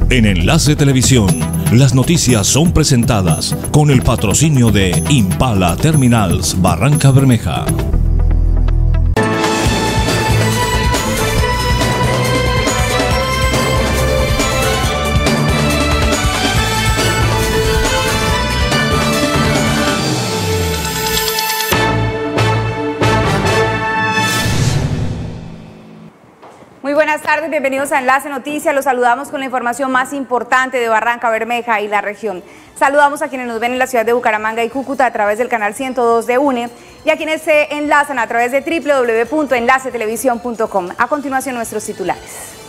En Enlace Televisión, las noticias son presentadas con el patrocinio de Impala Terminals Barranca Bermeja. Muy buenas tardes, bienvenidos a Enlace Noticias. Los saludamos con la información más importante de Barranca Bermeja y la región. Saludamos a quienes nos ven en la ciudad de Bucaramanga y Cúcuta a través del canal 102 de UNE y a quienes se enlazan a través de www.enlacetelevisión.com. A continuación, nuestros titulares.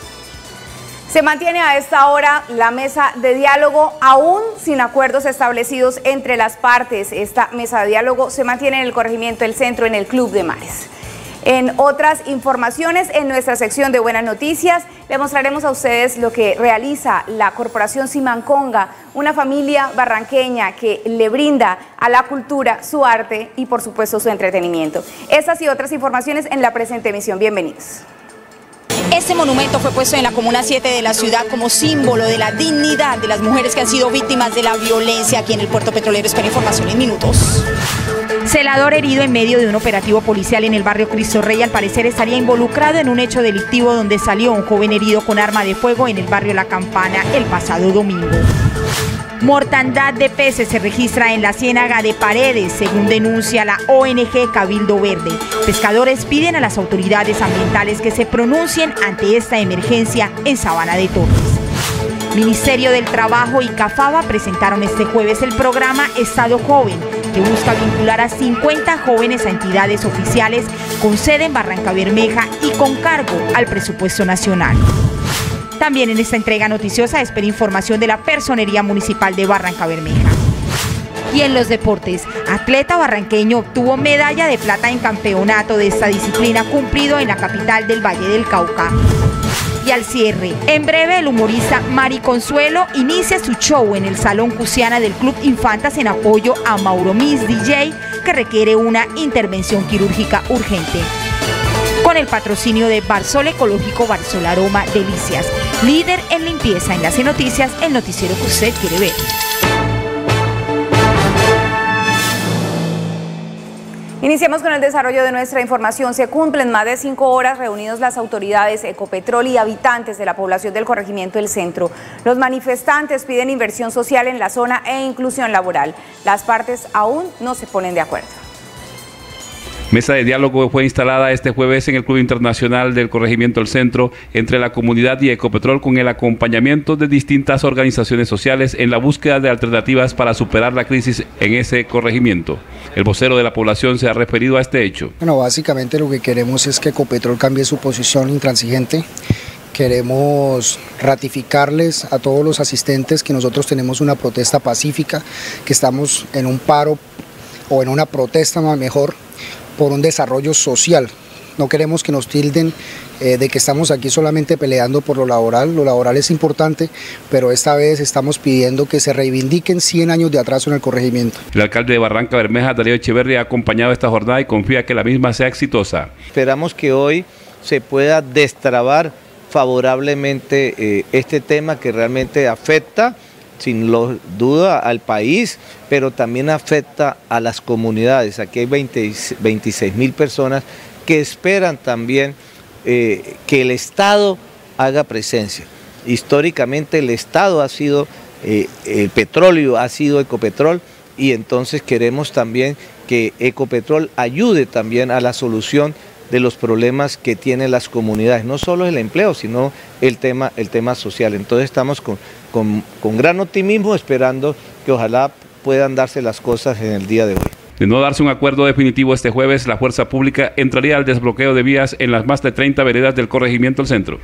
Se mantiene a esta hora la mesa de diálogo, aún sin acuerdos establecidos entre las partes. Esta mesa de diálogo se mantiene en el corregimiento El Centro, en el Club de Mares. En otras informaciones, en nuestra sección de Buenas Noticias, le mostraremos a ustedes lo que realiza la Corporación Simanconga, una familia barranqueña que le brinda a la cultura su arte y, por supuesto, su entretenimiento. Estas y otras informaciones en la presente emisión. Bienvenidos. Este monumento fue puesto en la Comuna 7 de la ciudad como símbolo de la dignidad de las mujeres que han sido víctimas de la violencia aquí en el puerto petrolero. Espera información en minutos. Celador herido en medio de un operativo policial en el barrio Cristo Rey, al parecer estaría involucrado en un hecho delictivo donde salió un joven herido con arma de fuego en el barrio La Campana el pasado domingo. Mortandad de peces se registra en la ciénaga de Paredes, según denuncia la ONG Cabildo Verde. Pescadores piden a las autoridades ambientales que se pronuncien ante esta emergencia en Sabana de Torres. Ministerio del Trabajo y CAFABA presentaron este jueves el programa Estado Joven, que busca vincular a 50 jóvenes a entidades oficiales con sede en Barranca Bermeja y con cargo al presupuesto nacional. También en esta entrega noticiosa espera información de la Personería Municipal de Barranca Bermeja. Y en los deportes, atleta barranqueño obtuvo medalla de plata en campeonato de esta disciplina cumplido en la capital del Valle del Cauca. Y al cierre, en breve el humorista Mari Consuelo inicia su show en el Salón Cusiana del Club Infantas en apoyo a Mauro Miss DJ, que requiere una intervención quirúrgica urgente. Con el patrocinio de Barsol Ecológico Barsol Aroma Delicias, líder en limpieza. Enlace Noticias, el noticiero que usted quiere ver. Iniciemos con el desarrollo de nuestra información. Se cumplen más de 5 horas reunidos las autoridades, Ecopetrol y habitantes de la población del corregimiento El Centro. Los manifestantes piden inversión social en la zona e inclusión laboral. Las partes aún no se ponen de acuerdo. Mesa de diálogo fue instalada este jueves en el Club Internacional del Corregimiento El Centro entre la comunidad y Ecopetrol, con el acompañamiento de distintas organizaciones sociales en la búsqueda de alternativas para superar la crisis en ese corregimiento. El vocero de la población se ha referido a este hecho. Bueno, básicamente lo que queremos es que Ecopetrol cambie su posición intransigente. Queremos ratificarles a todos los asistentes que nosotros tenemos una protesta pacífica, que estamos en un paro o en una protesta mejor por un desarrollo social. No queremos que nos tilden de que estamos aquí solamente peleando por lo laboral es importante, pero esta vez estamos pidiendo que se reivindiquen 100 años de atraso en el corregimiento. El alcalde de Barranca Bermeja, Darío Echeverri, ha acompañado esta jornada y confía que la misma sea exitosa. Esperamos que hoy se pueda destrabar favorablemente este tema que realmente afecta sin duda al país, pero también afecta a las comunidades. Aquí hay 26.000 personas que esperan también que el Estado haga presencia. Históricamente el Estado ha sido, el petróleo ha sido Ecopetrol, y entonces queremos también que Ecopetrol ayude también a la solución de los problemas que tienen las comunidades, no solo el empleo, sino el tema social. Entonces estamos con gran optimismo, esperando que ojalá puedan darse las cosas en el día de hoy. De no darse un acuerdo definitivo este jueves, la fuerza pública entraría al desbloqueo de vías en las más de 30 veredas del corregimiento El Centro.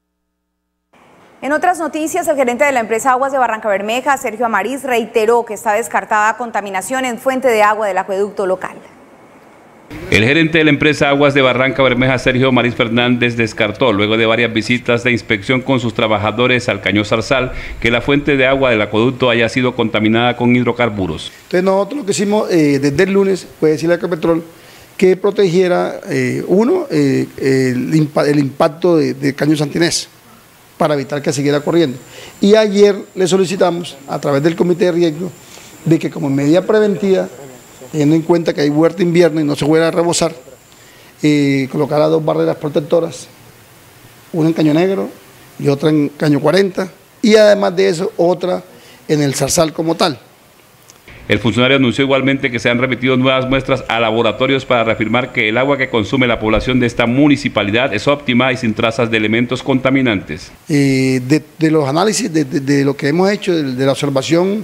En otras noticias, el gerente de la empresa Aguas de Barranca Bermeja, Sergio Amariz, reiteró que está descartada contaminación en fuente de agua del acueducto local. El gerente de la empresa Aguas de Barranca Bermeja, Sergio Amariz Fernández, descartó, luego de varias visitas de inspección con sus trabajadores al Caño Zarzal, que la fuente de agua del acueducto haya sido contaminada con hidrocarburos. Entonces nosotros lo que hicimos desde el lunes fue decirle a Ecopetrol que protegiera, el impacto de Caño Santinés. para evitar que siguiera corriendo. Y ayer le solicitamos, a través del comité de riesgo, de que como medida preventiva, teniendo en cuenta que hay huerta invierno y no se vuelva a rebosar, colocara 2 barreras protectoras, una en Caño Negro y otra en Caño 40, y además de eso, otra en el Zarzal como tal. El funcionario anunció igualmente que se han remitido nuevas muestras a laboratorios para reafirmar que el agua que consume la población de esta municipalidad es óptima y sin trazas de elementos contaminantes. De los análisis, de lo que hemos hecho, de la observación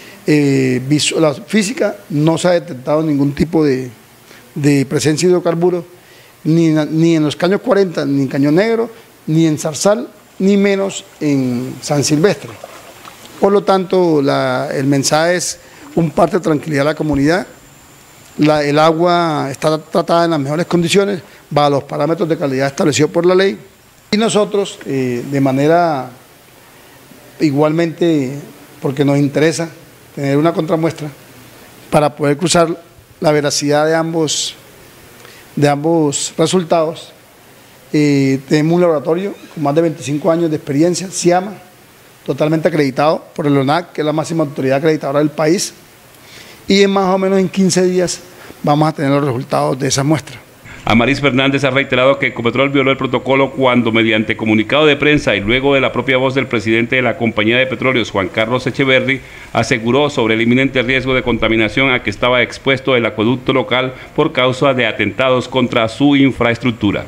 la física, no se ha detectado ningún tipo de presencia de hidrocarburos, ni en los Caños 40, ni en Caño Negro, ni en Zarzal, ni menos en San Silvestre. Por lo tanto, el mensaje es un parte de tranquilidad a la comunidad. El agua está tratada en las mejores condiciones, bajo los parámetros de calidad establecidos por la ley. Y nosotros, de manera igualmente, porque nos interesa tener una contramuestra para poder cruzar la veracidad de ambos resultados, tenemos un laboratorio con más de 25 años de experiencia, SIAMA, totalmente acreditado por el ONAC, que es la máxima autoridad acreditadora del país, y en más o menos en 15 días vamos a tener los resultados de esa muestra. Amaris Fernández ha reiterado que Ecopetrol violó el protocolo cuando, mediante comunicado de prensa y luego de la propia voz del presidente de la Compañía de Petróleos, Juan Carlos Echeverri, aseguró sobre el inminente riesgo de contaminación a que estaba expuesto el acueducto local por causa de atentados contra su infraestructura.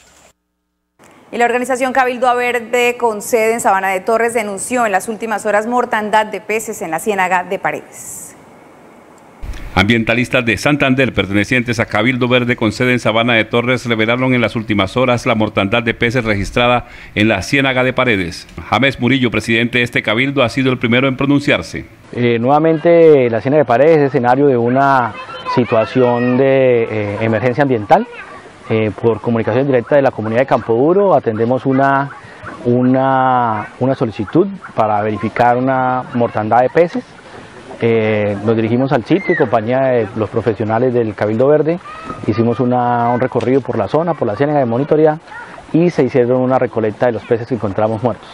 Y la organización Cabildo Verde, con sede en Sabana de Torres, denunció en las últimas horas mortandad de peces en la Ciénaga de Paredes. Ambientalistas de Santander, pertenecientes a Cabildo Verde con sede en Sabana de Torres, revelaron en las últimas horas la mortandad de peces registrada en la Ciénaga de Paredes. James Murillo, presidente de este cabildo, ha sido el primero en pronunciarse. Nuevamente la Ciénaga de Paredes es escenario de una situación de emergencia ambiental. Por comunicación directa de la comunidad de Campoduro atendemos una solicitud para verificar una mortandad de peces. Nos dirigimos al sitio en compañía de los profesionales del Cabildo Verde, hicimos un recorrido por la zona, por la ciénaga de monitoría, y se hicieron una recolecta de los peces que encontramos muertos.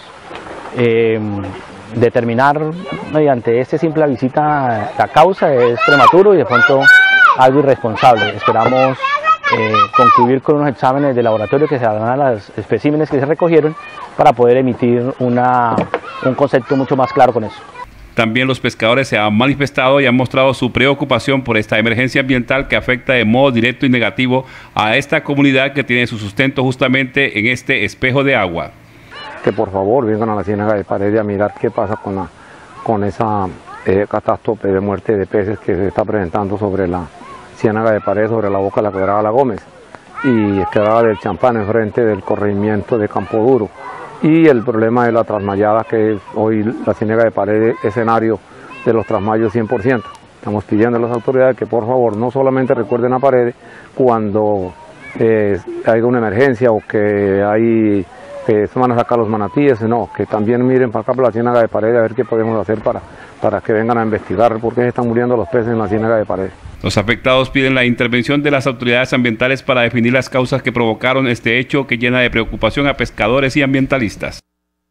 Determinar mediante esta simple visita la causa es prematuro y de pronto algo irresponsable. Esperamos concluir con unos exámenes de laboratorio que se harán a los especímenes que se recogieron para poder emitir un concepto mucho más claro con eso. También los pescadores se han manifestado y han mostrado su preocupación por esta emergencia ambiental que afecta de modo directo y negativo a esta comunidad que tiene su sustento justamente en este espejo de agua. Que por favor vengan a la Ciénaga de Paredes a mirar qué pasa con esa catástrofe de muerte de peces que se está presentando sobre la Ciénaga de Paredes, sobre la boca de la quebrada La Gómez y quebrada del Champán, enfrente del corregimiento de Campoduro. Y el problema de la trasmayada, que es hoy la Ciénaga de Paredes, escenario de los trasmayos 100%. Estamos pidiendo a las autoridades que por favor no solamente recuerden a Paredes cuando haya una emergencia o que se van a sacar los manatíes, sino que también miren para acá por la Ciénaga de Paredes a ver qué podemos hacer para que vengan a investigar por qué se están muriendo los peces en la Ciénaga de Paredes. Los afectados piden la intervención de las autoridades ambientales para definir las causas que provocaron este hecho que llena de preocupación a pescadores y ambientalistas.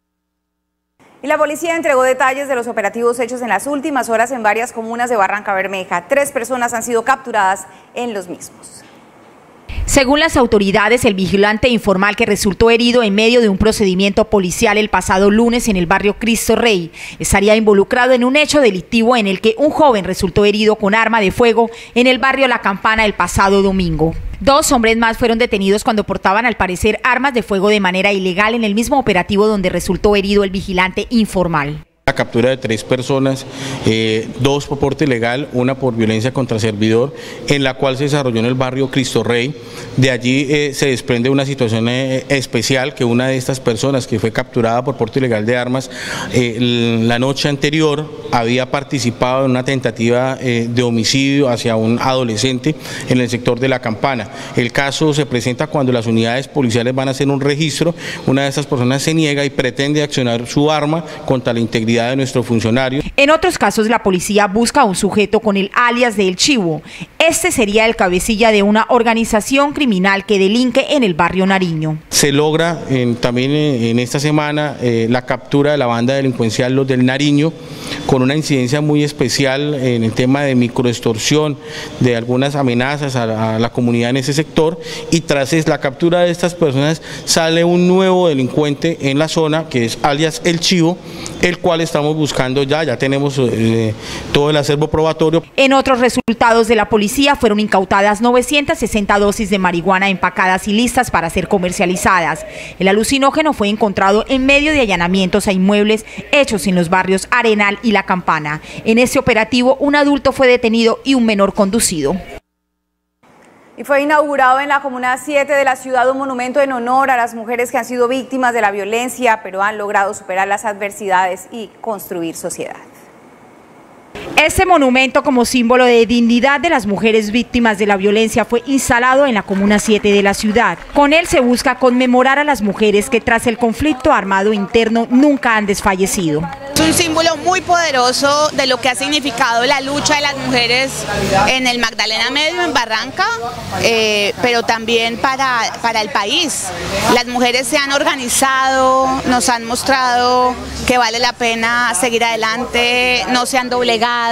Y la policía entregó detalles de los operativos hechos en las últimas horas en varias comunas de Barrancabermeja. 3 personas han sido capturadas en los mismos. Según las autoridades, el vigilante informal que resultó herido en medio de un procedimiento policial el pasado lunes en el barrio Cristo Rey estaría involucrado en un hecho delictivo en el que un joven resultó herido con arma de fuego en el barrio La Campana el pasado domingo. 2 hombres más fueron detenidos cuando portaban al parecer armas de fuego de manera ilegal en el mismo operativo donde resultó herido el vigilante informal. La captura de 3 personas, 2 por porte ilegal, 1 por violencia contra servidor, en la cual se desarrolló en el barrio Cristo Rey. De allí se desprende una situación especial, que una de estas personas que fue capturada por porte ilegal de armas, la noche anterior había participado en una tentativa de homicidio hacia un adolescente en el sector de La Campana. El caso se presenta cuando las unidades policiales van a hacer un registro, una de estas personas se niega y pretende accionar su arma contra la integridad de nuestros funcionarios. En otros casos, la policía busca a un sujeto con el alias de El Chivo. Este sería el cabecilla de una organización criminal que delinque en el barrio Nariño. Se logra también en esta semana la captura de la banda delincuencial Los del Nariño, con una incidencia muy especial en el tema de microextorsión, de algunas amenazas a la comunidad en ese sector, y tras la captura de estas personas sale un nuevo delincuente en la zona que es alias El Chivo, el cual estamos buscando ya tenemos todo el acervo probatorio. En otros resultados de la policía fueron incautadas 960 dosis de marihuana empacadas y listas para ser comercializadas. El alucinógeno fue encontrado en medio de allanamientos a inmuebles hechos en los barrios Arenal y La Campana. En ese operativo, un adulto fue detenido y un menor conducido. Y fue inaugurado en la Comuna 7 de la ciudad un monumento en honor a las mujeres que han sido víctimas de la violencia, pero han logrado superar las adversidades y construir sociedad. Este monumento, como símbolo de dignidad de las mujeres víctimas de la violencia, fue instalado en la Comuna 7 de la ciudad. Con él se busca conmemorar a las mujeres que tras el conflicto armado interno nunca han desfallecido. Es un símbolo muy poderoso de lo que ha significado la lucha de las mujeres en el Magdalena Medio, en Barranca, pero también para el país. Las mujeres se han organizado, nos han mostrado que vale la pena seguir adelante, no se han doblegado,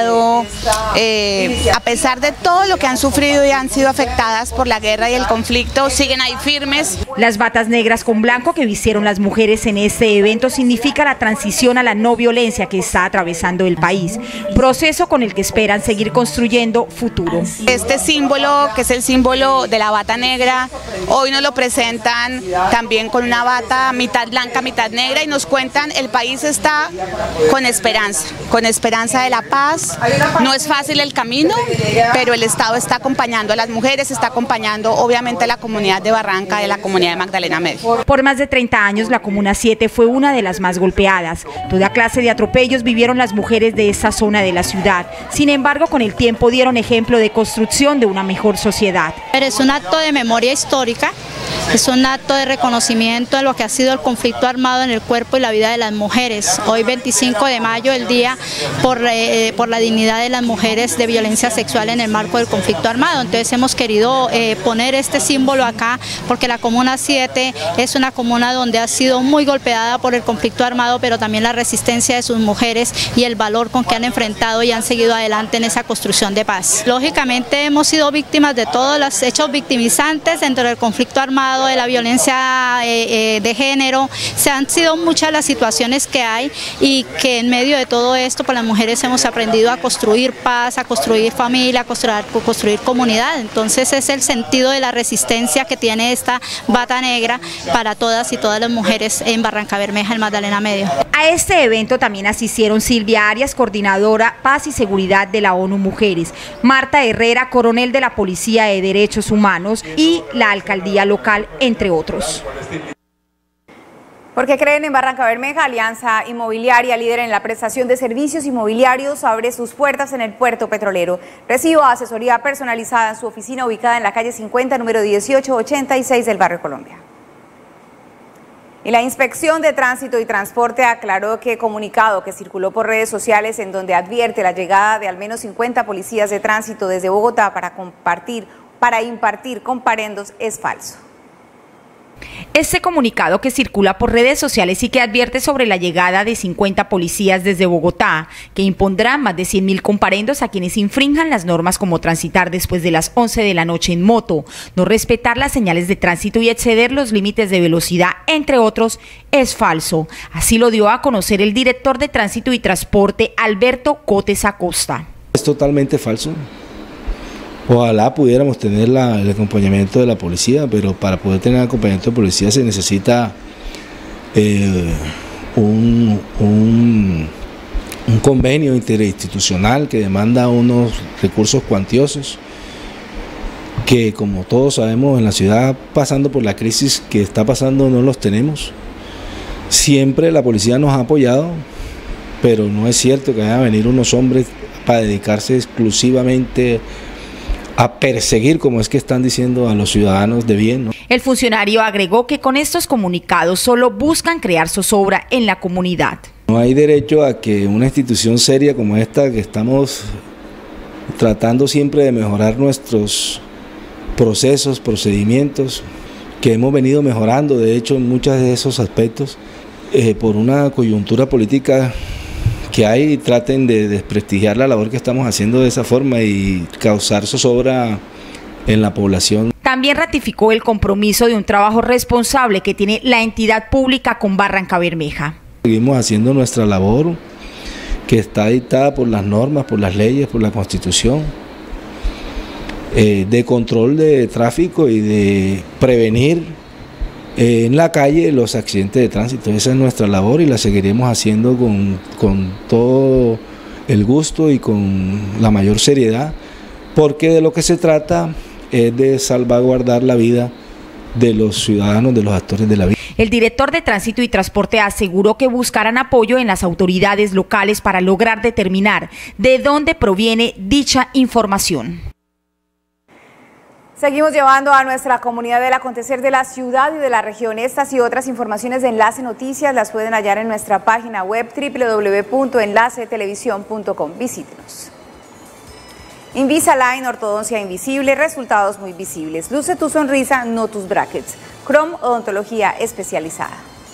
a pesar de todo lo que han sufrido y han sido afectadas por la guerra y el conflicto, siguen ahí firmes. Las batas negras con blanco que vistieron las mujeres en este evento significa la transición a la no violencia que está atravesando el país, proceso con el que esperan seguir construyendo futuro. Este símbolo, que es el símbolo de la bata negra, hoy nos lo presentan también con una bata mitad blanca, mitad negra, y nos cuentan el país está con esperanza de la paz. No es fácil el camino, pero el Estado está acompañando a las mujeres, está acompañando obviamente a la comunidad de Barranca, de la comunidad de Magdalena Medio. Por más de 30 años la Comuna 7 fue una de las más golpeadas. Toda clase de atropellos vivieron las mujeres de esta zona de la ciudad. Sin embargo, con el tiempo dieron ejemplo de construcción de una mejor sociedad. Es un acto de memoria histórica, es un acto de reconocimiento de lo que ha sido el conflicto armado en el cuerpo y la vida de las mujeres. Hoy 25 de mayo, el día por la dignidad de las mujeres de violencia sexual en el marco del conflicto armado. Entonces hemos querido poner este símbolo acá porque la Comuna 7 es una comuna donde ha sido muy golpeada por el conflicto armado, pero también la resistencia de sus mujeres y el valor con que han enfrentado y han seguido adelante en esa construcción de paz. Lógicamente hemos sido víctimas de todos los hechos victimizantes dentro del conflicto armado, de la violencia de género. Se han sido muchas las situaciones que hay y que en medio de todo esto, pues las mujeres hemos aprendido a construir paz, a construir familia, a construir comunidad. Entonces es el sentido de la resistencia que tiene esta bata negra para todas y todas las mujeres en Barrancabermeja, el Magdalena Medio. A este evento también asistieron Silvia Arias, coordinadora Paz y Seguridad de la ONU Mujeres, Marta Herrera, coronel de la Policía de Derechos Humanos y la alcaldía local, entre otros. Porque creen en Barrancabermeja, Alianza Inmobiliaria, líder en la prestación de servicios inmobiliarios, abre sus puertas en el puerto petrolero. Reciba asesoría personalizada en su oficina ubicada en la calle 50, número 1886 del barrio Colombia. Y la Inspección de Tránsito y Transporte aclaró que comunicado que circuló por redes sociales en donde advierte la llegada de al menos 50 policías de tránsito desde Bogotá para impartir comparendos es falso. Este comunicado que circula por redes sociales y que advierte sobre la llegada de 50 policías desde Bogotá, que impondrán más de 100.000 comparendos a quienes infrinjan las normas como transitar después de las 11 de la noche en moto, no respetar las señales de tránsito y exceder los límites de velocidad, entre otros, es falso. Así lo dio a conocer el director de Tránsito y Transporte, Alberto Cotes Acosta. Es totalmente falso. Ojalá pudiéramos tener el acompañamiento de la policía, pero para poder tener el acompañamiento de policía se necesita un convenio interinstitucional que demanda unos recursos cuantiosos que, como todos sabemos, en la ciudad, pasando por la crisis que está pasando, no los tenemos. Siempre la policía nos ha apoyado, pero no es cierto que vayan a venir unos hombres para dedicarse exclusivamente a perseguir, como es que están diciendo, a los ciudadanos de bien, ¿no? El funcionario agregó que con estos comunicados solo buscan crear zozobra en la comunidad. No hay derecho a que una institución seria como esta, que estamos tratando siempre de mejorar nuestros procesos, procedimientos, que hemos venido mejorando, de hecho, en muchos de esos aspectos, por una coyuntura política que hay, traten de desprestigiar la labor que estamos haciendo de esa forma y causar zozobra en la población. También ratificó el compromiso de un trabajo responsable que tiene la entidad pública con Barrancabermeja. Seguimos haciendo nuestra labor, que está dictada por las normas, por las leyes, por la Constitución, de control de tráfico y de prevenir en la calle los accidentes de tránsito. Esa es nuestra labor y la seguiremos haciendo con todo el gusto y con la mayor seriedad, porque de lo que se trata es de salvaguardar la vida de los ciudadanos, de los actores de la vida. El director de Tránsito y Transporte aseguró que buscarán apoyo en las autoridades locales para lograr determinar de dónde proviene dicha información. Seguimos llevando a nuestra comunidad el acontecer de la ciudad y de la región. Estas y otras informaciones de Enlace Noticias las pueden hallar en nuestra página web www.enlacetelevisión.com. Visítenos. Invisalign, ortodoncia invisible, resultados muy visibles. Luce tu sonrisa, no tus brackets. Chrome, odontología especializada.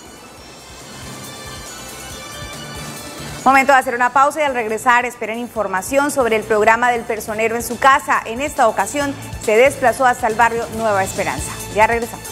Momento de hacer una pausa y al regresar esperen información sobre el programa del personero en su casa. En esta ocasión se desplazó hasta el barrio Nueva Esperanza. Ya regresamos.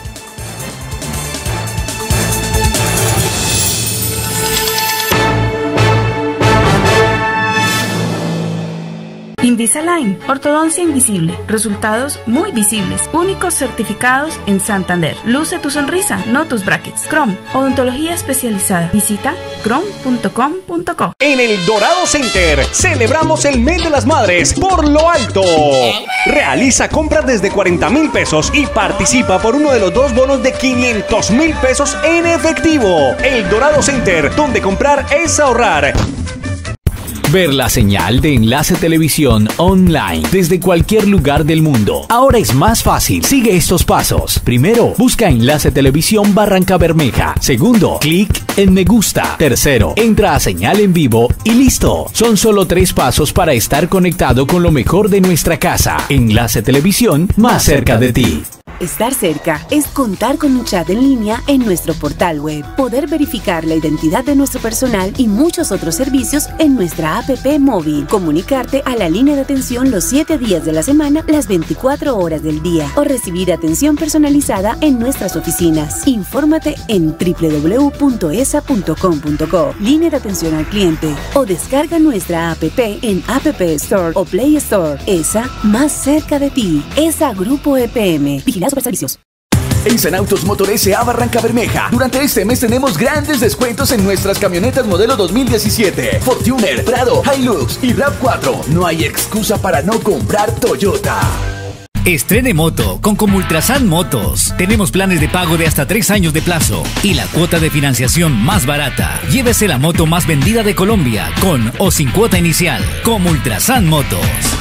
Invisalign, ortodoncia invisible, resultados muy visibles, únicos certificados en Santander. Luce tu sonrisa, no tus brackets. Chrome, odontología especializada. Visita chrome.com.co. En el Dorado Center celebramos el mes de las madres por lo alto. Realiza compras desde 40,000 pesos y participa por uno de los 2 bonos de 500,000 pesos en efectivo. El Dorado Center, donde comprar es ahorrar. Ver la señal de Enlace Televisión online desde cualquier lugar del mundo. Ahora es más fácil. Sigue estos pasos. Primero, busca Enlace Televisión Barrancabermeja. Segundo, clic en me gusta. Tercero, entra a señal en vivo y listo. Son solo 3 pasos para estar conectado con lo mejor de nuestra casa. Enlace Televisión, más cerca de ti. Estar cerca es contar con un chat en línea en nuestro portal web, poder verificar la identidad de nuestro personal y muchos otros servicios en nuestra app móvil, comunicarte a la línea de atención los 7 días de la semana, las 24 horas del día, o recibir atención personalizada en nuestras oficinas. Infórmate en www.esa.com.co, línea de atención al cliente, o descarga nuestra app en App Store o Play Store. ESA, más cerca de ti. ESA Grupo EPM. Vigilados por servicios. En Sanautos Motor S.A. Barrancabermeja, durante este mes tenemos grandes descuentos en nuestras camionetas modelo 2017, Fortuner, Prado, Hilux y RAV4. No hay excusa para no comprar Toyota. Estrene moto con Comultrasan Motos. Tenemos planes de pago de hasta 3 años de plazo y la cuota de financiación más barata. Llévese la moto más vendida de Colombia con o sin cuota inicial. Comultrasan Motos.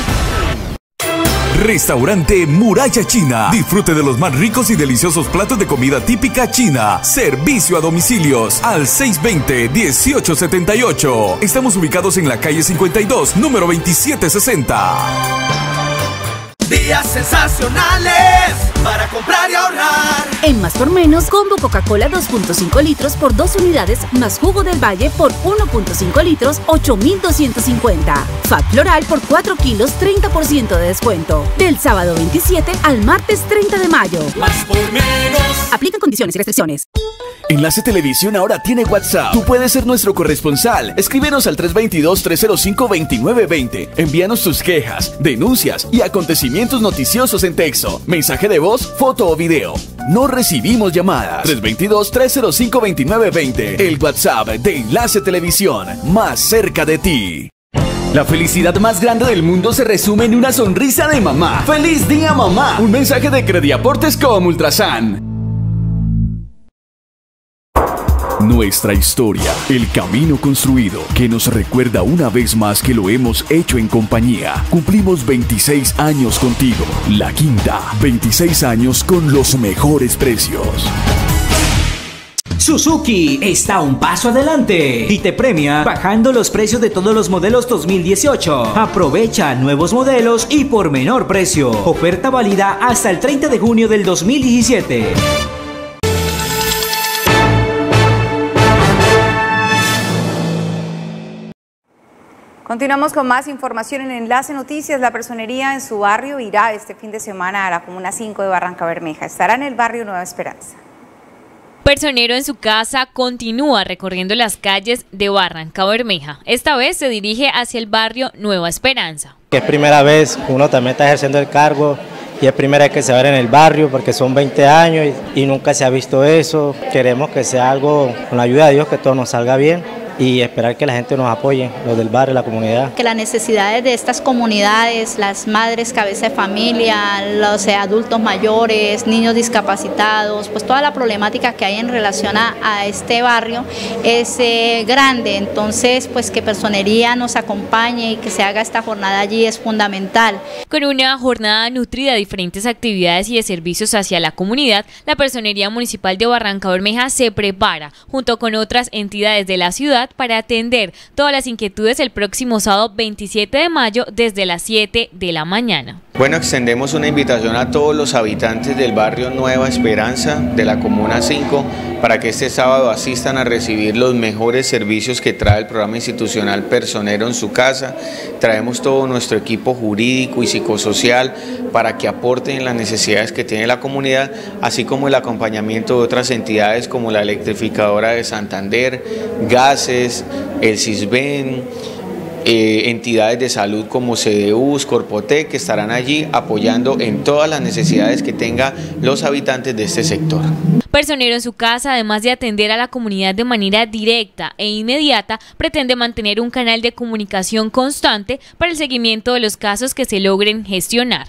Restaurante Muralla China. Disfrute de los más ricos y deliciosos platos de comida típica china. Servicio a domicilios al 620-1878. Estamos ubicados en la calle 52, número 2760. Días sensacionales para comprar y ahorrar. En Más por Menos, combo Coca-Cola 2.5 litros por 2 unidades más jugo del Valle por 1.5 litros, 8.250. Fat Floral por 4 kilos, 30% de descuento. Del sábado 27 al martes 30 de mayo. Más por Menos. Aplican condiciones y restricciones. Enlace Televisión ahora tiene WhatsApp. Tú puedes ser nuestro corresponsal. Escríbenos al 322-305-2920. Envíanos tus quejas, denuncias y acontecimientos noticiosos en texto, mensaje de voz, foto o video. No recibimos llamadas. 322-305-2920. El WhatsApp de Enlace Televisión, más cerca de ti. La felicidad más grande del mundo se resume en una sonrisa de mamá. ¡Feliz día, mamá! Un mensaje de Crediaportes Comultrasan. Nuestra historia, el camino construido, que nos recuerda una vez más que lo hemos hecho en compañía. Cumplimos 26 años contigo. La Quinta, 26 años con los mejores precios. Suzuki está un paso adelante y te premia bajando los precios de todos los modelos 2018. Aprovecha nuevos modelos y por menor precio. Oferta válida hasta el 30 de junio del 2017. Continuamos con más información en Enlace Noticias. La personería en su barrio irá este fin de semana a la Comuna 5 de Barrancabermeja. Estará en el barrio Nueva Esperanza. Personero en su casa continúa recorriendo las calles de Barrancabermeja. Esta vez se dirige hacia el barrio Nueva Esperanza. Es primera vez que uno también está ejerciendo el cargo y es primera vez que se va en el barrio porque son 20 años y nunca se ha visto eso. Queremos que sea algo, con la ayuda de Dios, que todo nos salga bien y esperar que la gente nos apoye, los del barrio, la comunidad. Que las necesidades de estas comunidades, las madres cabeza de familia, los adultos mayores, niños discapacitados, pues toda la problemática que hay en relación a este barrio es grande, entonces pues que Personería nos acompañe y que se haga esta jornada allí es fundamental. Con una jornada nutrida de diferentes actividades y de servicios hacia la comunidad, la Personería Municipal de Barrancabermeja se prepara, junto con otras entidades de la ciudad, para atender todas las inquietudes el próximo sábado 27 de mayo desde las 7 de la mañana. Bueno, extendemos una invitación a todos los habitantes del barrio Nueva Esperanza de la Comuna 5 para que este sábado asistan a recibir los mejores servicios que trae el programa institucional Personero en su casa. Traemos todo nuestro equipo jurídico y psicosocial para que aporten en las necesidades que tiene la comunidad, así como el acompañamiento de otras entidades como la Electrificadora de Santander, Gases, el CISBEN, entidades de salud como CDUs, Corpotec, que estarán allí apoyando en todas las necesidades que tengan los habitantes de este sector. Personero en su casa, además de atender a la comunidad de manera directa e inmediata, pretende mantener un canal de comunicación constante para el seguimiento de los casos que se logren gestionar.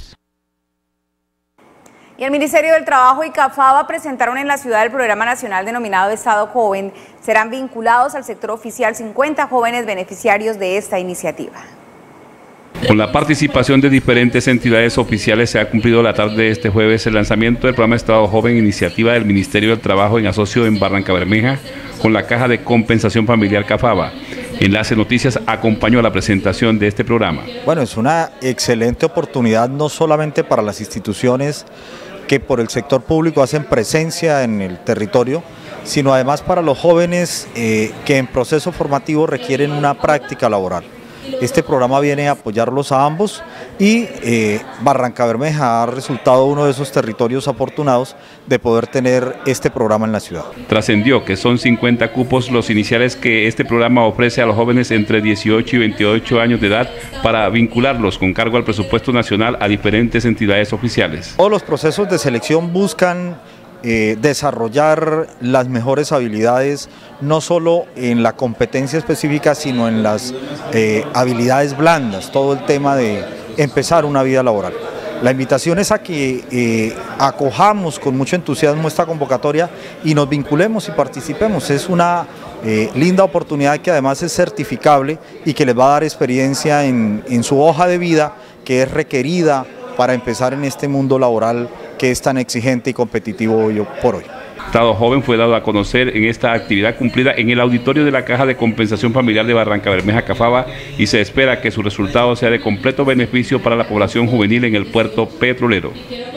Y el Ministerio del Trabajo y CAFABA presentaron en la ciudad el programa nacional denominado Estado Joven. Serán vinculados al sector oficial 50 jóvenes beneficiarios de esta iniciativa. Con la participación de diferentes entidades oficiales se ha cumplido la tarde de este jueves el lanzamiento del programa Estado Joven, iniciativa del Ministerio del Trabajo en asocio en Barrancabermeja con la Caja de Compensación Familiar CAFABA. Enlace Noticias acompañó a la presentación de este programa. Bueno, es una excelente oportunidad no solamente para las instituciones que por el sector público hacen presencia en el territorio, sino además para los jóvenes que en proceso formativo requieren una práctica laboral. Este programa viene a apoyarlos a ambos y Barrancabermeja ha resultado uno de esos territorios afortunados de poder tener este programa en la ciudad. Trascendió que son 50 cupos los iniciales que este programa ofrece a los jóvenes entre 18 y 28 años de edad para vincularlos con cargo al presupuesto nacional a diferentes entidades oficiales. Todos los procesos de selección buscan desarrollar las mejores habilidades, no solo en la competencia específica, sino en las habilidades blandas, todo el tema de empezar una vida laboral. La invitación es a que acojamos con mucho entusiasmo esta convocatoria y nos vinculemos y participemos. Es una linda oportunidad que además es certificable y que les va a dar experiencia en su hoja de vida, que es requerida para empezar en este mundo laboral que es tan exigente y competitivo hoy por hoy. Estado Joven fue dado a conocer en esta actividad cumplida en el auditorio de la Caja de Compensación Familiar de Barrancabermeja CAFABA y se espera que su resultado sea de completo beneficio para la población juvenil en el puerto petrolero.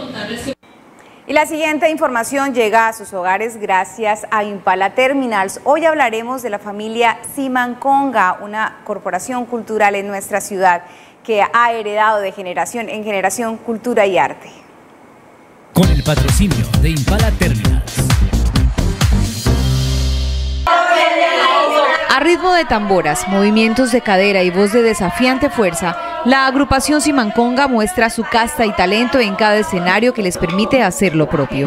Y la siguiente información llega a sus hogares gracias a Impala Terminals. Hoy hablaremos de la familia Simanconga, una corporación cultural en nuestra ciudad que ha heredado de generación en generación cultura y arte. Con el patrocinio de Impala Terminals. A ritmo de tamboras, movimientos de cadera y voz de desafiante fuerza, la agrupación Simanconga muestra su casta y talento en cada escenario que les permite hacer lo propio.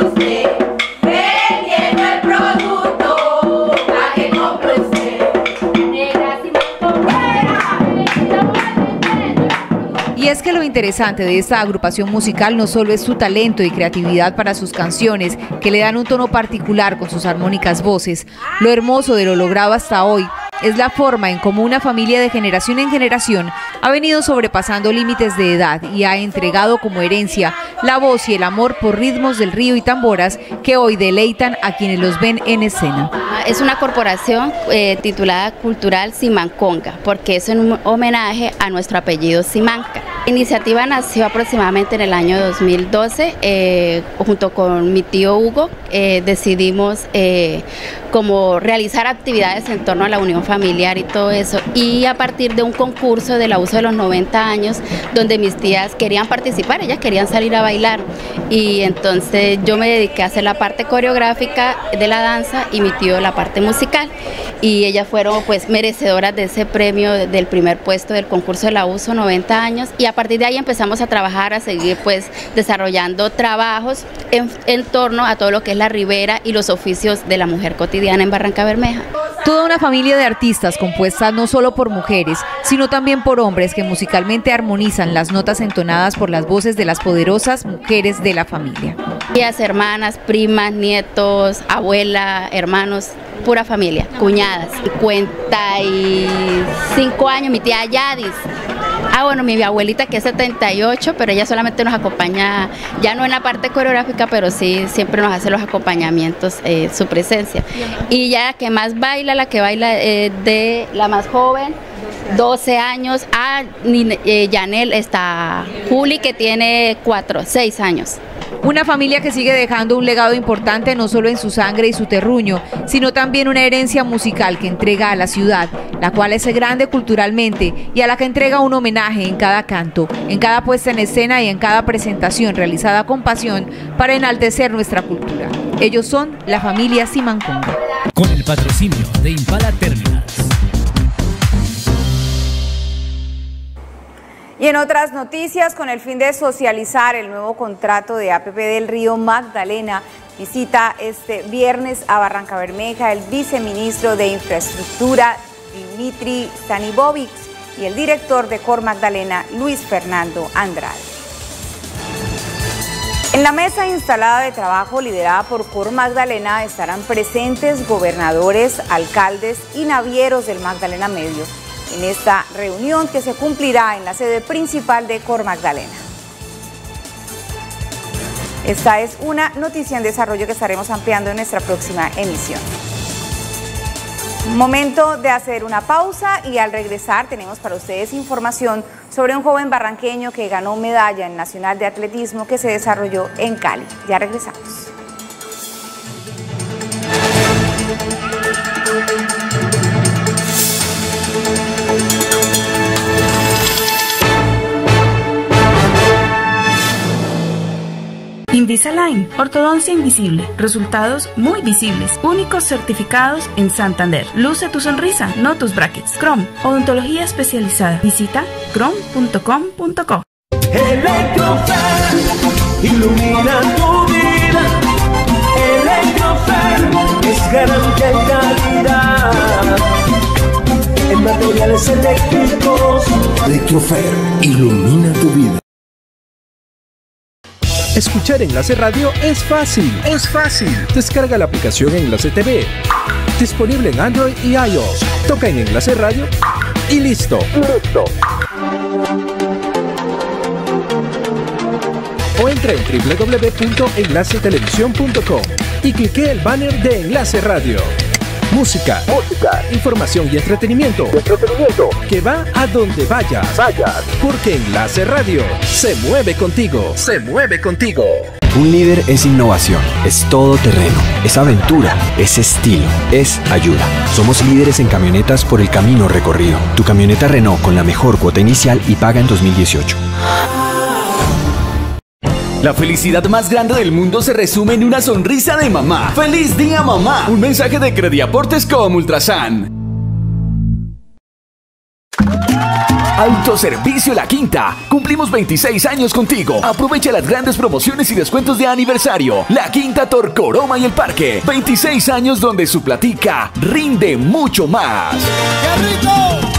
Y es que lo interesante de esta agrupación musical no solo es su talento y creatividad para sus canciones, que le dan un tono particular con sus armónicas voces. Lo hermoso de lo logrado hasta hoy Es la forma en cómo una familia de generación en generación ha venido sobrepasando límites de edad y ha entregado como herencia la voz y el amor por ritmos del río y tamboras que hoy deleitan a quienes los ven en escena. Es una corporación titulada Cultural Simanconga, porque es un homenaje a nuestro apellido Simanca. La iniciativa nació aproximadamente en el año 2012, junto con mi tío Hugo, decidimos como realizar actividades en torno a la unión familiar y todo eso, y a partir de un concurso del abuso de los 90 años, donde mis tías querían participar, ellas querían salir a bailar, y entonces yo me dediqué a hacer la parte coreográfica de la danza y mi tío la parte musical, y ellas fueron pues merecedoras de ese premio del primer puesto del concurso del abuso 90 años, y a partir de ahí empezamos a trabajar, a seguir pues desarrollando trabajos en torno a todo lo que es la ribera y los oficios de la mujer cotidiana en Barrancabermeja. Toda una familia de artistas compuesta no solo por mujeres, sino también por hombres que musicalmente armonizan las notas entonadas por las voces de las poderosas mujeres de la familia. Tías, hermanas, primas, nietos, abuela, hermanos, pura familia, cuñadas. 55 años, mi tía Yadis. Bueno, mi abuelita que es 78, pero ella solamente nos acompaña, ya no en la parte coreográfica, pero sí siempre nos hace los acompañamientos, su presencia. Y ya la que más baila, de la más joven, 12 años, Yanel, está Juli que tiene 6 años. Una familia que sigue dejando un legado importante no solo en su sangre y su terruño, sino también una herencia musical que entrega a la ciudad, la cual es grande culturalmente y a la que entrega un homenaje en cada canto, en cada puesta en escena y en cada presentación realizada con pasión para enaltecer nuestra cultura. Ellos son la familia Simanconga. Con el patrocinio de Impala Terminals. Y en otras noticias, con el fin de socializar el nuevo contrato de APP del Río Magdalena, visita este viernes a Barrancabermeja el viceministro de Infraestructura, Dimitri Stanibovic, y el director de Cor Magdalena, Luis Fernando Andrade. En la mesa instalada de trabajo liderada por Cor Magdalena estarán presentes gobernadores, alcaldes y navieros del Magdalena Medio, en esta reunión que se cumplirá en la sede principal de Cor Magdalena. Esta es una noticia en desarrollo que estaremos ampliando en nuestra próxima emisión. Momento de hacer una pausa y al regresar tenemos para ustedes información sobre un joven barranqueño que ganó medalla en Nacional de Atletismo que se desarrolló en Cali. Ya regresamos. Invisalign, ortodoncia invisible, resultados muy visibles, únicos certificados en Santander. Luce tu sonrisa, no tus brackets. Chrome, odontología especializada. Visita chrome.com.co. Electrofer, ilumina tu vida. Electrofer es garantía y calidad en materiales eléctricos. Electrofer, ilumina tu vida. Escuchar Enlace Radio es fácil. Descarga la aplicación Enlace TV. Disponible en Android y iOS. Toca en Enlace Radio y listo. O entra en www.enlacetelevisión.com y clique el banner de Enlace Radio. Música, información y entretenimiento que va a donde vayas. Porque Enlace Radio se mueve contigo. Un líder es innovación, es todoterreno, es aventura, es estilo, es ayuda. Somos líderes en camionetas por el camino recorrido. Tu camioneta Renault con la mejor cuota inicial y paga en 2018. La felicidad más grande del mundo se resume en una sonrisa de mamá. ¡Feliz día, mamá! Un mensaje de Crediaportes con Ultrasan. Autoservicio La Quinta. Cumplimos 26 años contigo. Aprovecha las grandes promociones y descuentos de aniversario. La Quinta Torcoroma y el Parque. 26 años donde su platica rinde mucho más. ¡Qué rico!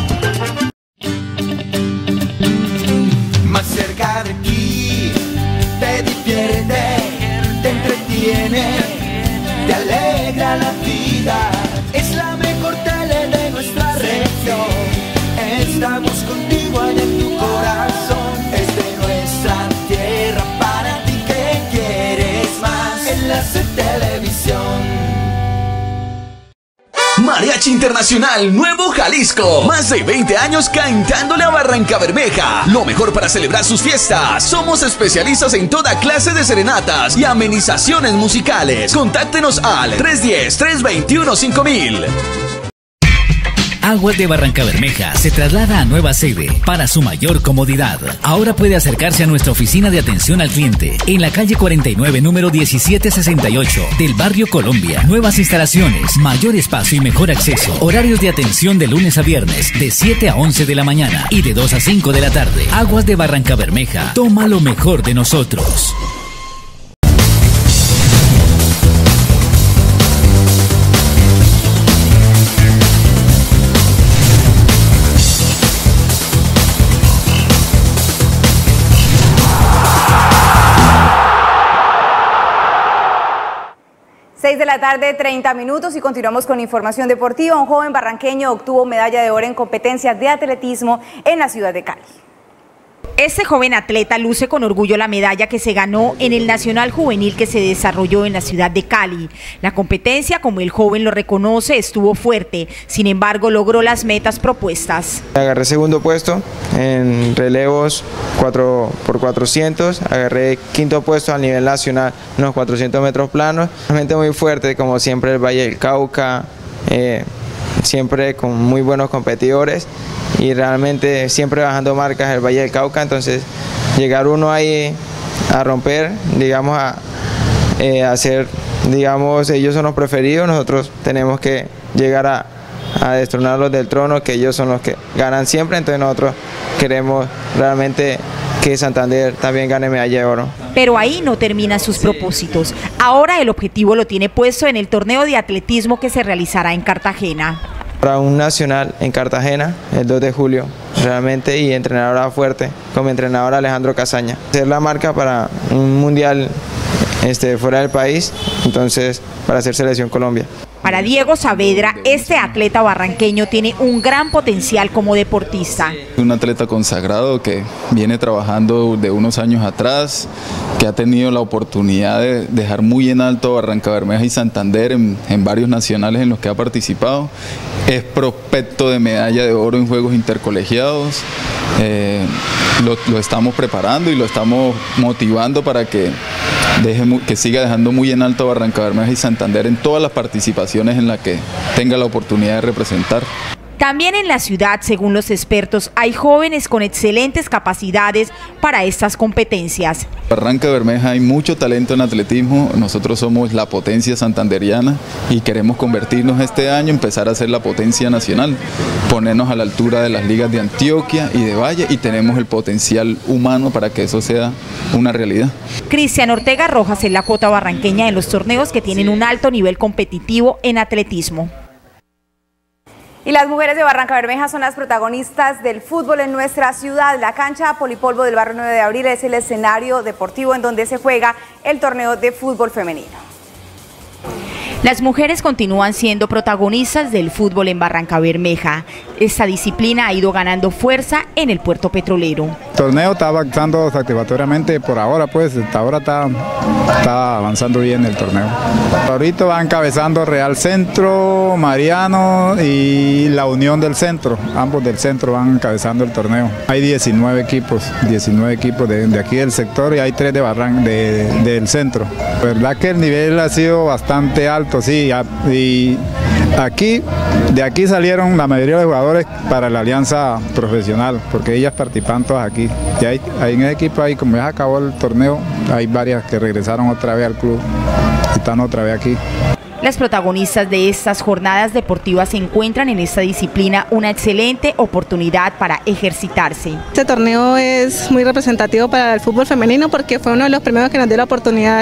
Más cerca de ti, te divierte, te entretiene, te alegra la vida. Es la mejor tele de nuestra Internacional Nuevo Jalisco. Más de 20 años cantándole a Barrancabermeja. Lo mejor para celebrar sus fiestas. Somos especialistas en toda clase de serenatas y amenizaciones musicales. Contáctenos al 310-321-5000. Aguas de Barrancabermeja se traslada a nueva sede para su mayor comodidad. Ahora puede acercarse a nuestra oficina de atención al cliente en la calle 49, número 1768 del barrio Colombia. Nuevas instalaciones, mayor espacio y mejor acceso. Horarios de atención de lunes a viernes de 7 a 11 de la mañana y de 2 a 5 de la tarde. Aguas de Barrancabermeja. Toma lo mejor de nosotros. De la tarde, 30 minutos y continuamos con información deportiva. Un joven barranqueño obtuvo medalla de oro en competencias de atletismo en la ciudad de Cali. Este joven atleta luce con orgullo la medalla que se ganó en el Nacional Juvenil que se desarrolló en la ciudad de Cali. La competencia, como el joven lo reconoce, estuvo fuerte, sin embargo logró las metas propuestas. Agarré segundo puesto en relevos 4x400, agarré quinto puesto a nivel nacional en los 400 metros planos. Realmente muy fuerte, como siempre el Valle del Cauca, siempre con muy buenos competidores y realmente siempre bajando marcas el Valle del Cauca, entonces llegar uno ahí a romper, digamos, a hacer, digamos, ellos son los preferidos, nosotros tenemos que llegar a destronarlos del trono, que ellos son los que ganan siempre, entonces nosotros queremos realmente que Santander también gane medalla de oro. Pero ahí no terminan sus propósitos. Ahora el objetivo lo tiene puesto en el torneo de atletismo que se realizará en Cartagena. Para un nacional en Cartagena el 2 de julio, realmente, y entrenadora fuerte, con mi entrenador Alejandro Casaña. Hacer la marca para un mundial fuera del país, entonces para hacer selección Colombia. Para Diego Saavedra, este atleta barranqueño tiene un gran potencial como deportista. Un atleta consagrado que viene trabajando de unos años atrás, que ha tenido la oportunidad de dejar muy en alto Barrancabermeja y Santander en varios nacionales en los que ha participado. Es prospecto de medalla de oro en Juegos Intercolegiados. Lo estamos preparando y lo estamos motivando para que siga dejando muy en alto Barrancabermeja y Santander en todas las participaciones en las que tenga la oportunidad de representar. También en la ciudad, según los expertos, hay jóvenes con excelentes capacidades para estas competencias. En Barrancabermeja hay mucho talento en atletismo, nosotros somos la potencia santanderiana y queremos convertirnos este año, empezar a ser la potencia nacional, ponernos a la altura de las ligas de Antioquia y de Valle, y tenemos el potencial humano para que eso sea una realidad. Cristian Ortega Rojas es la cuota barranqueña en los torneos que tienen un alto nivel competitivo en atletismo. Y las mujeres de Barrancabermeja son las protagonistas del fútbol en nuestra ciudad. La cancha Polipolvo del barrio 9 de Abril es el escenario deportivo en donde se juega el torneo de fútbol femenino. Las mujeres continúan siendo protagonistas del fútbol en Barrancabermeja. Esta disciplina ha ido ganando fuerza en el puerto petrolero. El torneo está avanzando satisfactoriamente por ahora, pues hasta ahora está avanzando bien el torneo. Ahorita va encabezando Real Centro, Mariano y la Unión del Centro. Ambos del centro van encabezando el torneo. Hay 19 equipos de aquí del sector y hay 3 del centro. La verdad que el nivel ha sido bastante alto, sí, y de aquí salieron la mayoría de jugadores para la alianza profesional, porque ellas participan todas aquí. Y hay en el equipo, ahí, como ya acabó el torneo, hay varias que regresaron otra vez al club y están otra vez aquí. Las protagonistas de estas jornadas deportivas encuentran en esta disciplina una excelente oportunidad para ejercitarse. Este torneo es muy representativo para el fútbol femenino porque fue uno de los primeros que nos dio la oportunidad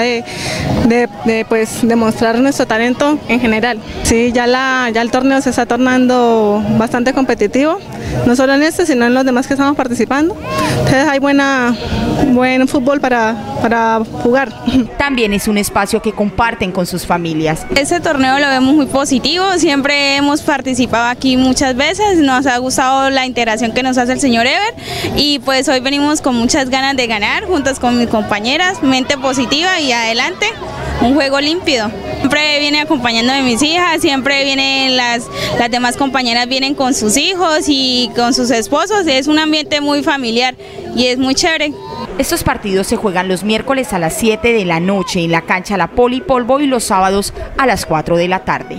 de demostrar nuestro talento en general. Sí, ya el torneo se está tornando bastante competitivo, no solo en este, sino en los demás que estamos participando. Entonces hay buen fútbol para jugar. También es un espacio que comparten con sus familias. Es Este torneo lo vemos muy positivo, siempre hemos participado aquí muchas veces, nos ha gustado la integración que nos hace el señor Ever y pues hoy venimos con muchas ganas de ganar juntos con mis compañeras, mente positiva y adelante, un juego límpido. Siempre viene acompañando a mis hijas, siempre vienen las demás compañeras vienen con sus hijos y con sus esposos, es un ambiente muy familiar y es muy chévere. Estos partidos se juegan los miércoles a las 7 de la noche en la cancha La Polipolvo y los sábados a las 4 de la tarde.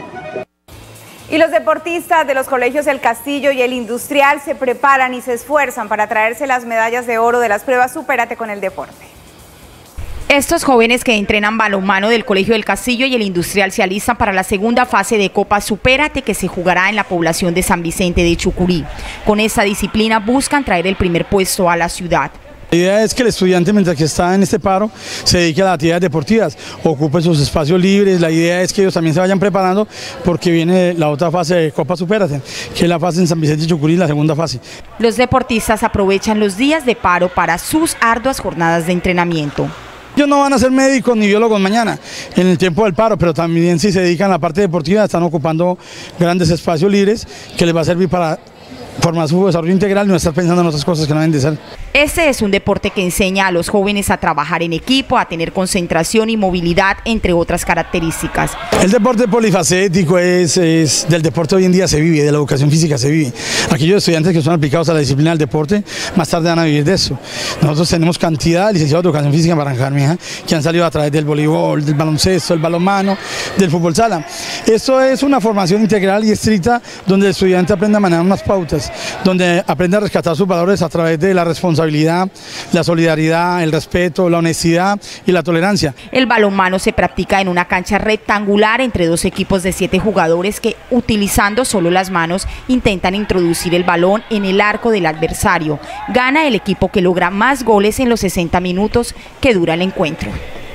Y los deportistas de los colegios El Castillo y El Industrial se preparan y se esfuerzan para traerse las medallas de oro de las pruebas Supérate con el Deporte. Estos jóvenes que entrenan balonmano del Colegio del Castillo y El Industrial se alistan para la segunda fase de Copa Supérate que se jugará en la población de San Vicente de Chucurí. Con esta disciplina buscan traer el primer puesto a la ciudad. La idea es que el estudiante, mientras que está en este paro, se dedique a las actividades deportivas, ocupe sus espacios libres. La idea es que ellos también se vayan preparando porque viene la otra fase de Copa Supérate, que es la fase en San Vicente de Chucurí, la segunda fase. Los deportistas aprovechan los días de paro para sus arduas jornadas de entrenamiento. Ellos no van a ser médicos ni biólogos mañana, en el tiempo del paro, pero también si se dedican a la parte deportiva, están ocupando grandes espacios libres que les va a servir para formar su desarrollo integral y no estar pensando en otras cosas que no deben de ser. Este es un deporte que enseña a los jóvenes a trabajar en equipo, a tener concentración y movilidad, entre otras características. El deporte polifacético es del deporte hoy en día se vive, de la educación física se vive. Aquellos estudiantes que son aplicados a la disciplina del deporte, más tarde van a vivir de eso. Nosotros tenemos cantidad de licenciados de educación física en Barranca que han salido a través del voleibol, del baloncesto, del balonmano, del fútbol sala. Esto es una formación integral y estricta donde el estudiante aprende a manejar unas pautas, donde aprende a rescatar sus valores a través de la responsabilidad, la solidaridad, el respeto, la honestidad y la tolerancia. El balonmano se practica en una cancha rectangular entre dos equipos de 7 jugadores que, utilizando solo las manos, intentan introducir el balón en el arco del adversario. Gana el equipo que logra más goles en los 60 minutos que dura el encuentro.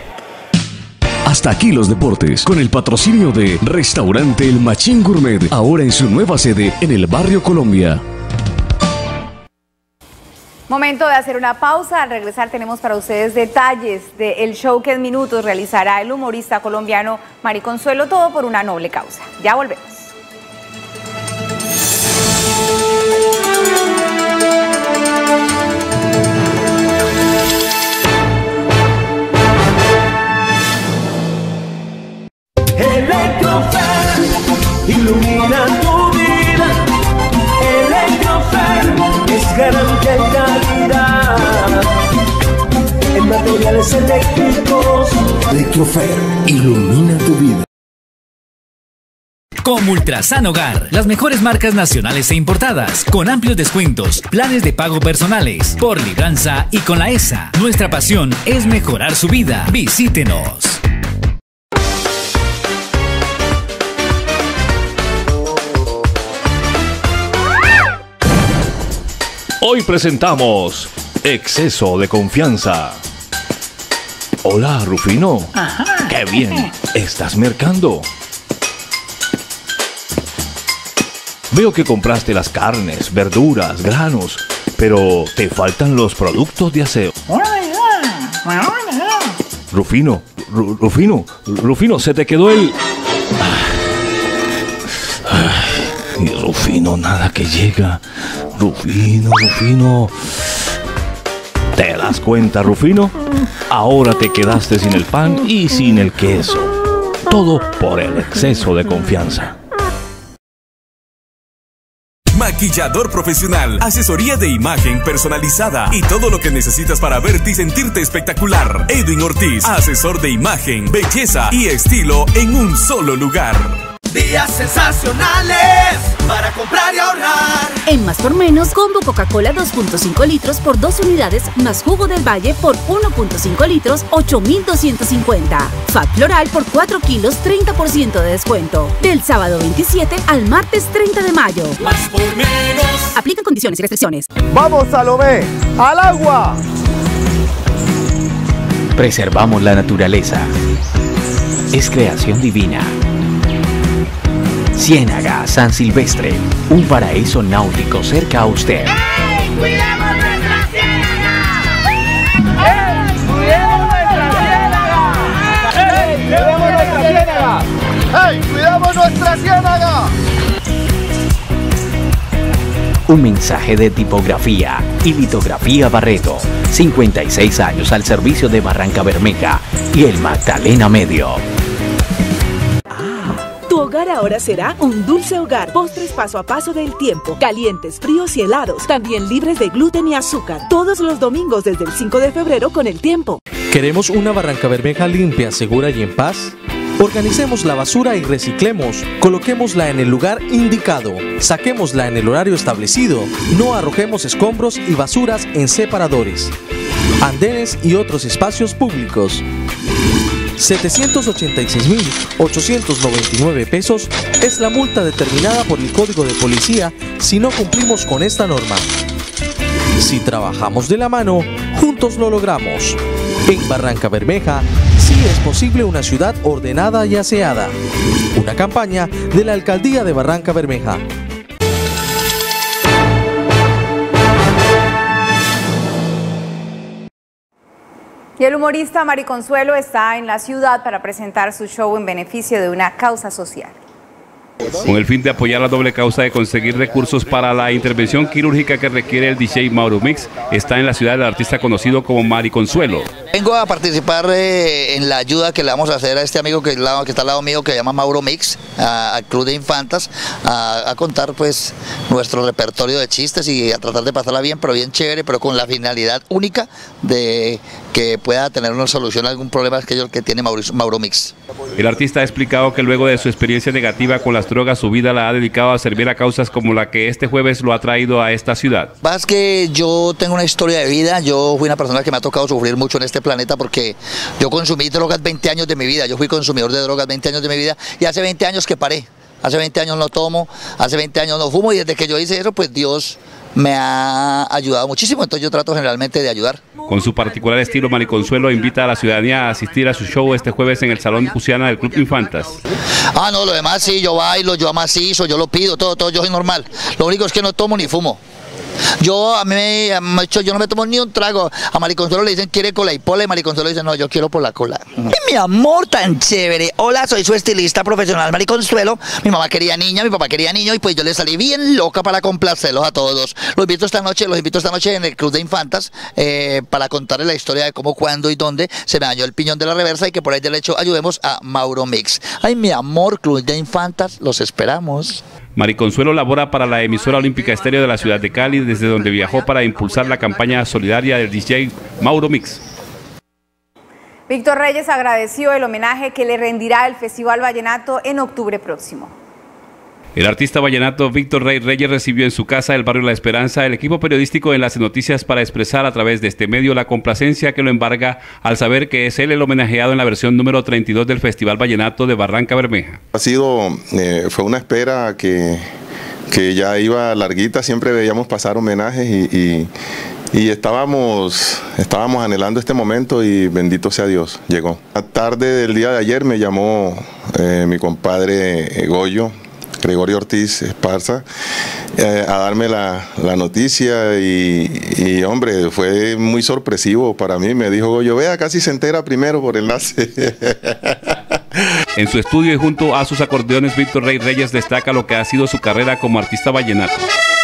Hasta aquí los deportes, con el patrocinio de Restaurante El Machín Gourmet, ahora en su nueva sede en el barrio Colombia. Momento de hacer una pausa. Al regresar tenemos para ustedes detalles del show que en minutos realizará el humorista colombiano Mari Consuelo, todo por una noble causa. Ya volvemos. Electrofer, ilumina tu vida. Electrofer es garantía y calidad en materiales eléctricos. Electrofer, ilumina tu vida. Como Ultrasan Hogar, las mejores marcas nacionales e importadas, con amplios descuentos, planes de pago personales, por libranza y con la ESA. Nuestra pasión es mejorar su vida. Visítenos. Hoy presentamos Exceso de Confianza. Hola, Rufino. Ajá. ¡Qué bien! ¿Estás mercando? Veo que compraste las carnes, verduras, granos, pero te faltan los productos de aseo. Rufino, Rufino, se te quedó el... Y Rufino, nada que llega. Rufino. ¿Te das cuenta, Rufino? Ahora te quedaste sin el pan y sin el queso. Todo por el exceso de confianza. Maquillador profesional, asesoría de imagen personalizada y todo lo que necesitas para verte y sentirte espectacular. Edwin Ortiz, asesor de imagen, belleza y estilo en un solo lugar. Días sensacionales para comprar y ahorrar. En Más por Menos, combo Coca-Cola 2.5 litros por 2 unidades más jugo del Valle por 1.5 litros, 8.250. Fab Floral por 4 kilos, 30% de descuento. Del sábado 27 al martes 30 de mayo. Más por menos. Aplican condiciones y restricciones. ¡Vamos, Salomé! ¡Al agua! Preservamos la naturaleza. Es creación divina. Ciénaga San Silvestre, un paraíso náutico cerca a usted. ¡Ey! ¡Cuidemos nuestra ciénaga! ¡Ey! ¡Cuidemos nuestra ciénaga! ¡Ey! ¡Cuidemos nuestra ciénaga! un mensaje de tipografía y litografía Barreto. 56 años al servicio de Barrancabermeja y el Magdalena Medio. Tu hogar ahora será un dulce hogar. Postres paso a paso del tiempo. Calientes, fríos y helados. También libres de gluten y azúcar. Todos los domingos desde el 5 de febrero con El Tiempo. ¿Queremos una Barrancabermeja limpia, segura y en paz? Organicemos la basura y reciclemos. Coloquémosla en el lugar indicado. Saquémosla en el horario establecido. No arrojemos escombros y basuras en separadores, andenes y otros espacios públicos. 786.899 pesos es la multa determinada por el Código de Policía si no cumplimos con esta norma. Si trabajamos de la mano, juntos lo logramos. En Barrancabermeja, sí es posible una ciudad ordenada y aseada. Una campaña de la Alcaldía de Barrancabermeja. Y el humorista Mari Consuelo está en la ciudad para presentar su show en beneficio de una causa social. Con el fin de apoyar la doble causa de conseguir recursos para la intervención quirúrgica que requiere el DJ Mauro Mix, está en la ciudad el artista conocido como Mari Consuelo. Vengo a participar en la ayuda que le vamos a hacer a este amigo que está al lado mío, que se llama Mauro Mix, al Club de Infantas, a contar pues nuestro repertorio de chistes y a tratar de pasarla bien, pero bien chévere, pero con la finalidad única de que pueda tener una solución a algún problema que tiene Mauro Mix. El artista ha explicado que luego de su experiencia negativa con las drogas, su vida la ha dedicado a servir a causas como la que este jueves lo ha traído a esta ciudad. Más que yo tengo una historia de vida, yo fui una persona que me ha tocado sufrir mucho en este planeta porque yo consumí drogas 20 años de mi vida, yo fui consumidor de drogas 20 años de mi vida y hace 20 años que paré, hace 20 años no tomo, hace 20 años no fumo y desde que yo hice eso pues Dios me ha ayudado muchísimo, entonces yo trato generalmente de ayudar. Con su particular estilo, Mari Consuelo invita a la ciudadanía a asistir a su show este jueves en el Salón Jusiana del Club Infantas. Ah, no, lo demás sí, yo bailo, yo amacizo, yo lo pido, todo, yo soy normal. Lo único es que no tomo ni fumo. Yo no me tomo ni un trago. A Mari Consuelo le dicen quiere cola y pola y Mari Consuelo dice no, yo quiero por la cola. Y mi amor tan chévere. Hola, soy su estilista profesional Mari Consuelo. Mi mamá quería niña, mi papá quería niño y pues yo le salí bien loca para complacerlos a todos. Los invito esta noche en el Club de Infantas para contarles la historia de cómo, cuándo y dónde se me dañó el piñón de la reversa y que por ahí del hecho ayudemos a Mauro Mix. Ay, mi amor, Club de Infantas, los esperamos. Mari Consuelo labora para la emisora olímpica estéreo de la ciudad de Cali, desde donde viajó para impulsar la campaña solidaria del DJ Mauro Mix. Víctor Reyes agradeció el homenaje que le rendirá el Festival Vallenato en octubre próximo. El artista vallenato Víctor Reyes recibió en su casa, el barrio La Esperanza, el equipo periodístico de Enlace Noticias para expresar a través de este medio la complacencia que lo embarga al saber que es él el homenajeado en la versión número 32 del Festival Vallenato de Barrancabermeja. Fue una espera que ya iba larguita, siempre veíamos pasar homenajes y estábamos anhelando este momento y bendito sea Dios, llegó. La tarde del día de ayer me llamó mi compadre Gregorio Ortiz Esparza, a darme la noticia y hombre, fue muy sorpresivo para mí. Me dijo Goyo, vea, casi se entera primero por Enlace. En su estudio y junto a sus acordeones, Víctor Reyes destaca lo que ha sido su carrera como artista vallenato.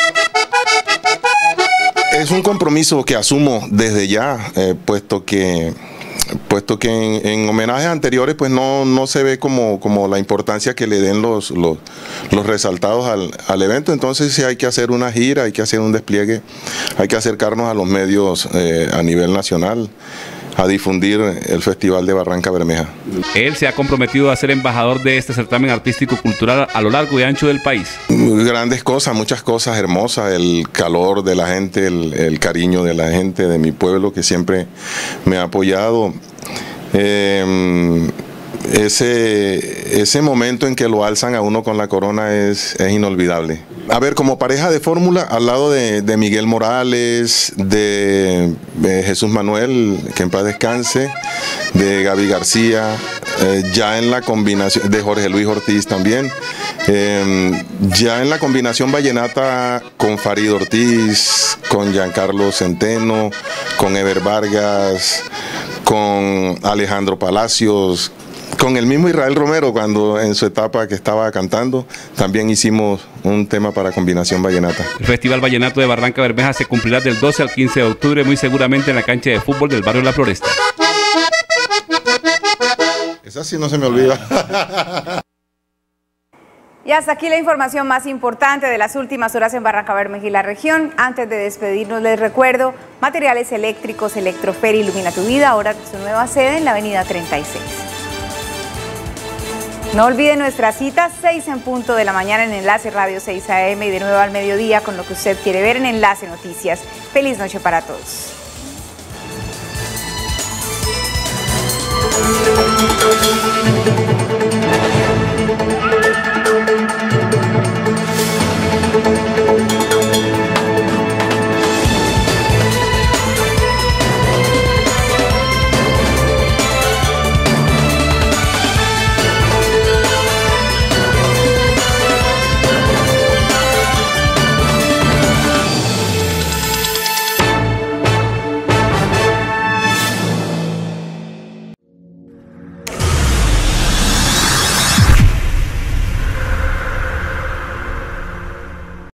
Es un compromiso que asumo desde ya, puesto que en homenajes anteriores pues no se ve como la importancia que le den los resaltados al evento. Entonces sí hay que hacer una gira, hay que hacer un despliegue, hay que acercarnos a los medios a nivel nacional a difundir el Festival de Barrancabermeja. Él se ha comprometido a ser embajador de este certamen artístico-cultural a lo largo y ancho del país. Grandes cosas, muchas cosas hermosas, el calor de la gente, el cariño de la gente de mi pueblo que siempre me ha apoyado. Ese momento en que lo alzan a uno con la corona es inolvidable. A ver, como pareja de fórmula, al lado de Miguel Morales, de Jesús Manuel, que en paz descanse, de Gaby García, ya en la combinación, de Jorge Luis Ortiz también, ya en la combinación vallenata con Farid Ortiz, con Giancarlo Centeno, con Ever Vargas, con Alejandro Palacios, Con el mismo Israel Romero, cuando en su etapa que estaba cantando, también hicimos un tema para combinación vallenata. El Festival Vallenato de Barranca Bermeja se cumplirá del 12 al 15 de octubre, muy seguramente en la cancha de fútbol del barrio La Floresta. Esa sí no se me olvida. Y hasta aquí la información más importante de las últimas horas en Barranca Bermeja y la región. Antes de despedirnos les recuerdo, Materiales Eléctricos Electrofer ilumina tu vida, ahora su nueva sede en la avenida 36. No olviden nuestra cita, 6 en punto de la mañana en Enlace Radio 6 AM y de nuevo al mediodía con lo que usted quiere ver en Enlace Noticias. Feliz noche para todos.